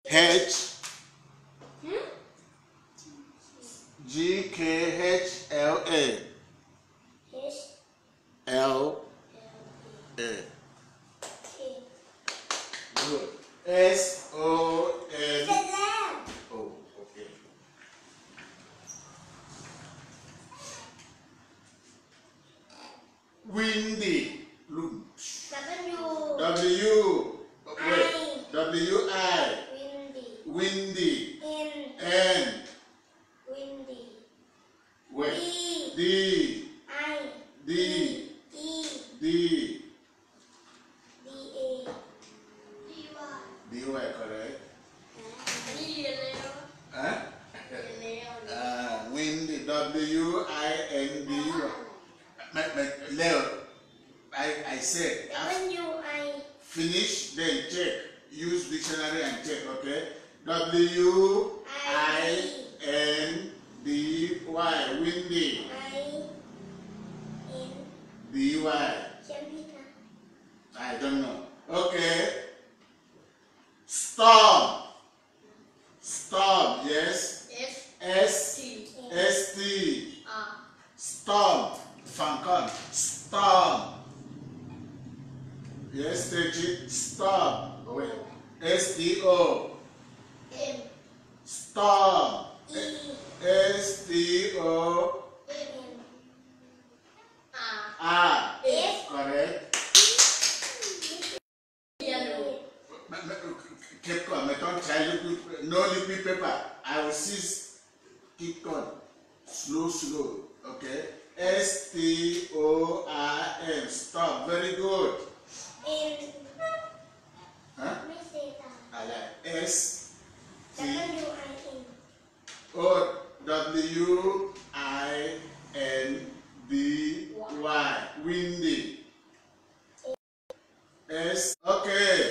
H GKHLA. LA. Good. SON. Oh, okay. Windy. W. Wait. WI. Windy. N. Wait. D. Correct? Windy. WIND. Leo, I said finish, then check. Use dictionary and check, okay? WINDY. Windy. DY. I don't know. Okay. Storm. Storm, yes. ST. Storm. Falcon. Storm. Yes, take it. Storm. Wait. STO. Storm. STO. Correct. Keep on. Don't try liquid. No liquid paper. I will cease. Keep on. Slow. Okay. STORM. Stop. Very good. Huh? I like STOWINDY. Windy. Okay.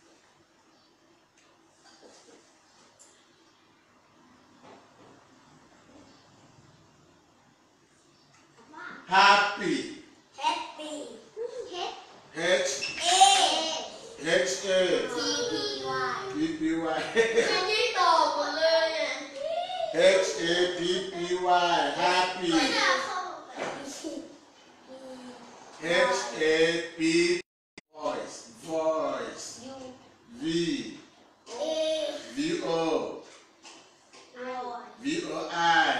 Happy. Happy. HAP. Voice. VO. VOI.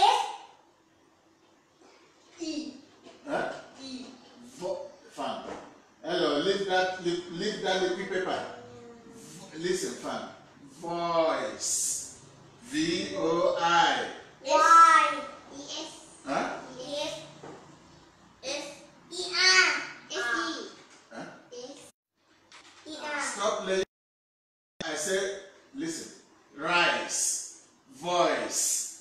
Huh? Fun. Hello, leave that liquid paper. Listen, fun. Voice. VOI. Huh? Stop playing. I said, listen. Rice. Voice.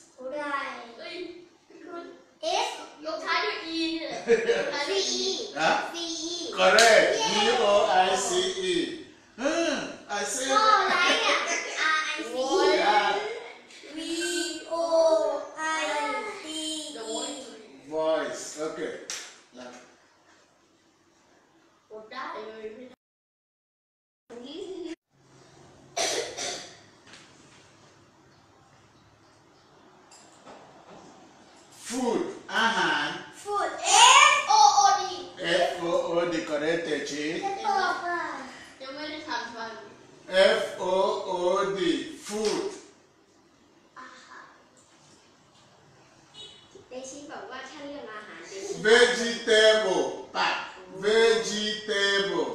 Huh? Correct. VOICE. I said. Voice. Okay. Food. Food. FOOD. Correct, Techi. FOOD. Food. Vegetable. Vegetable.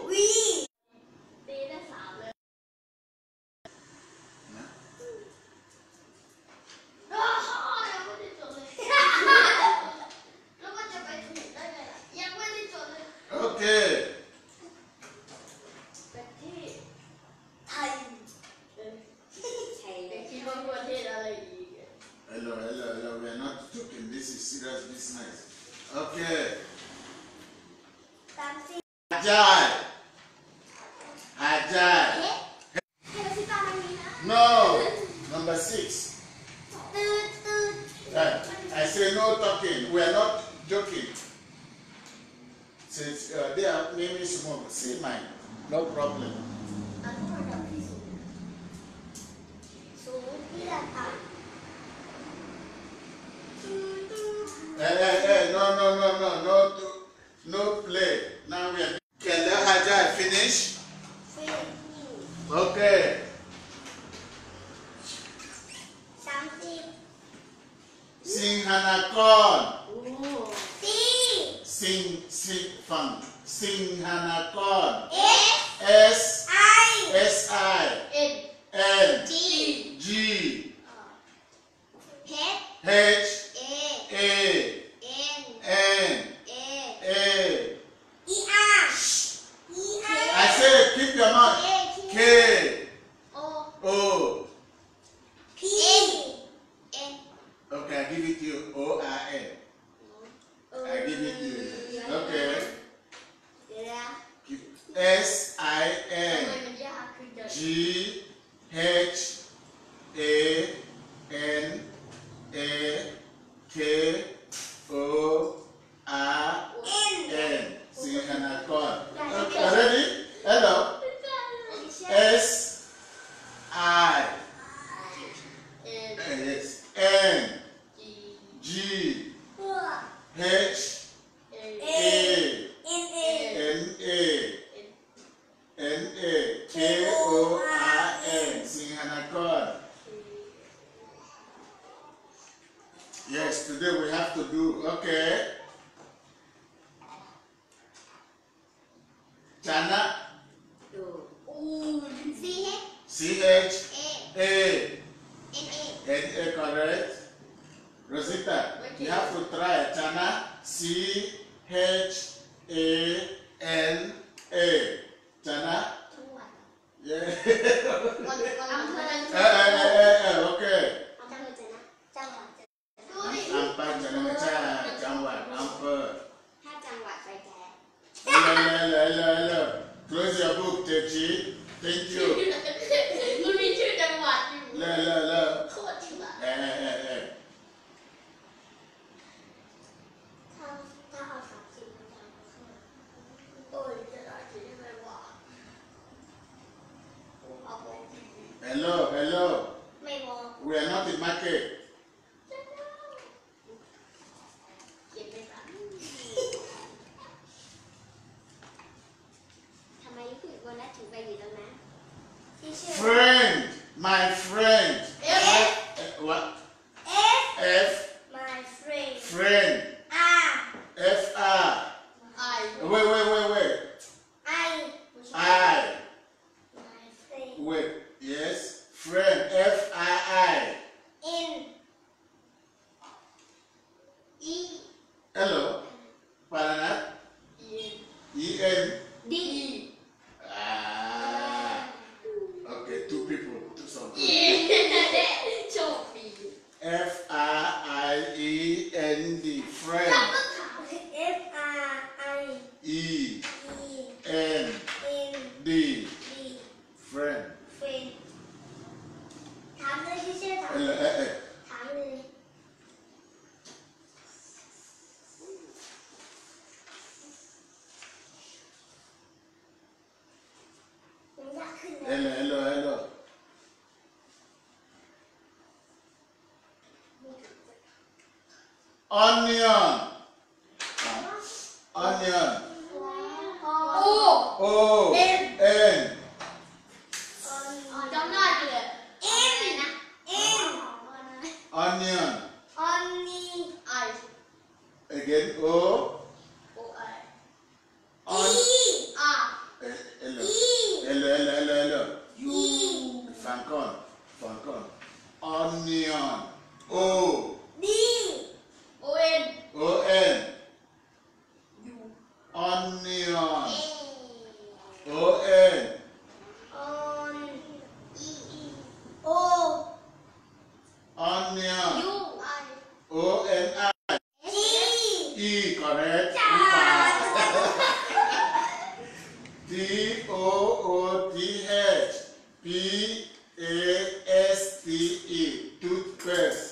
Okay. Hello. We are not joking. This is serious business. Okay. Agile. No. Number 6. I say no talking. We are not joking. Since they are naming small, say mine. No problem. Singhanakon. C. Singhanakon. S. S-I-N-G. H-A-N-A. I say keep your mouth. K. O. Okay, I give it to you. O-R-N. I give it to you. Okay. S-I-N-G-H-A-N-A-K-O-R-N. Singhanakon. Okay, ready? Hello. S-I. Yes. N-G-H-A-N-A-K-O-R-N. Singhanakon. Yes, today we have to do, okay. Chana. C-H-A-N-A, correct. Rosita, you have to try Chana. C-H-A-N-A. Chana. Yeah. Okay. Ampan Chana Cha. Jamwat. Amper. Hello. Close your book, Techi. Thank you. Hello. We are not in market. Friend, my friend. What? F. My friend. Friend. F-R. Wait. I. My friend. Wait. Yes. Friend. F-I-I. Hello. Paranat. E-N. Okay, two people. Two something. F-R-I-E-N-D. Friend. E-N-D. Friend. Hello. Onion. O-N. Onion. Again. O. Hello. Fancon. Onion. O-N. Onion. O-N. Onion. O-N-I. E, correct. T-O-O-T-H. P-A-S-T-E. Toothpaste.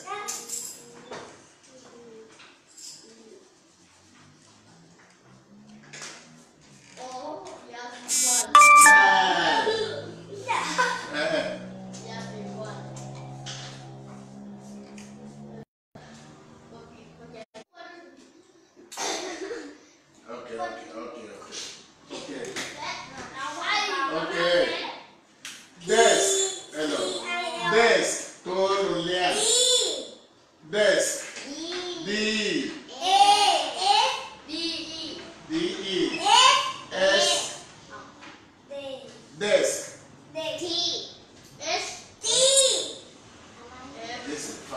Okay. Desk. Hello. Desk.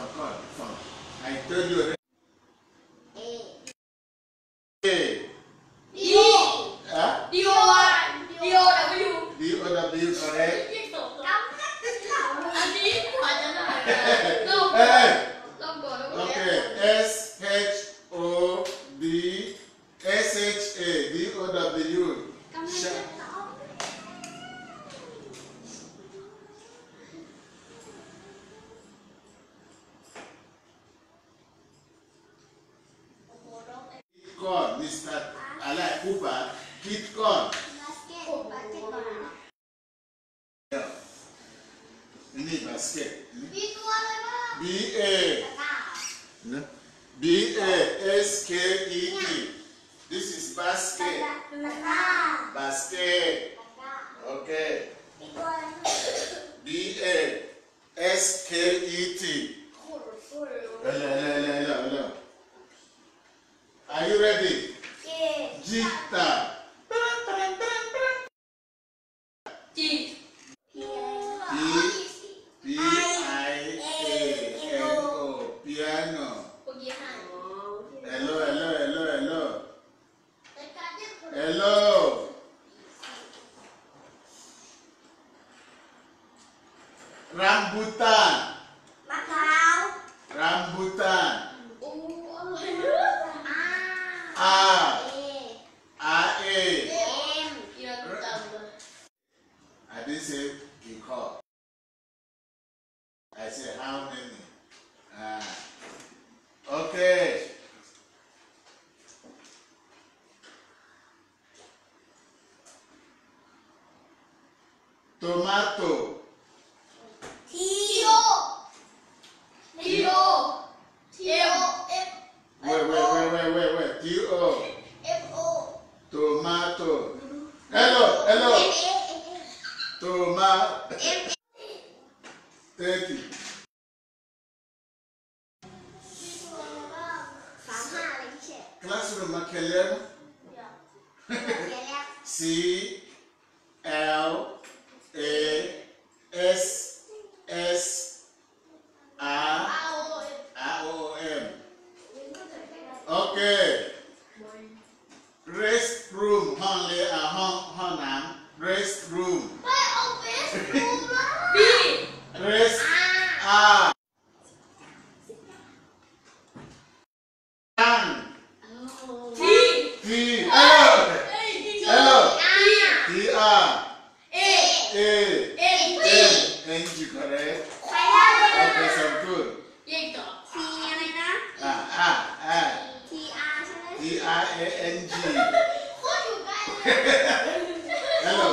Fun. I told you already. A. Huh? D-O-W, correct? Okay, S-H-O-D-S-H-A, D-O-W. Corn, Mr. Alai Cooper, Kid Corn. Ini basket. B-A-S-K-E-T. This is basket. Basket. Okay. B-A-S-K-E-T. Hello. Are you ready? Jita. P-I-A-N-O. Piano. Hello. Rambutan. Rambutan. R-A. I didn't say because. I said how many. Okay. Tomato. Wait. T-O. Tomato. Hello. Tomato. Thank you. Classroom Makelem. C-L-A-S-S-R-O-M. Okay. Restroom. Honam. Restroom. Rest. Hello. T-R-A-N-G, correct? Okay, so good. T-R-A-N-G. Hello.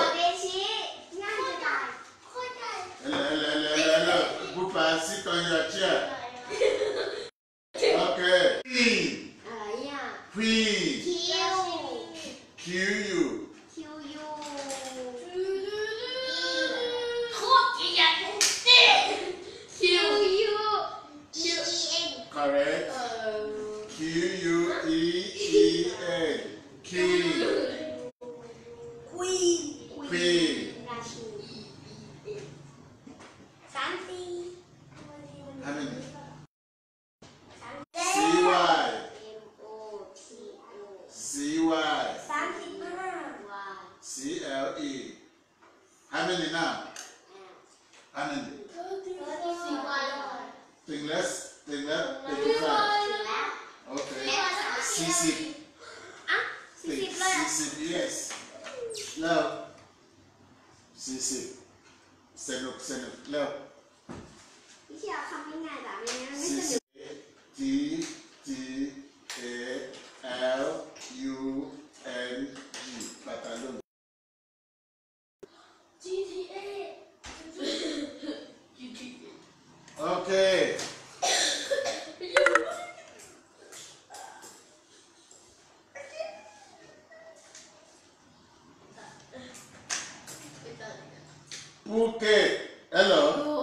Bupa, sit on your chair. Okay. Queen. Q-U. Correct. Q-U-E-E-N. King. Queen. How many? C-Y. C-Y. C-L-E. How many now? How many? Think less. 35. Okay. C-C. C-C, yes. Now. C-C. Senuk. Now. C-C. T-T-A-L-U-N-G. Batalon. Okay. Phuket. Hello.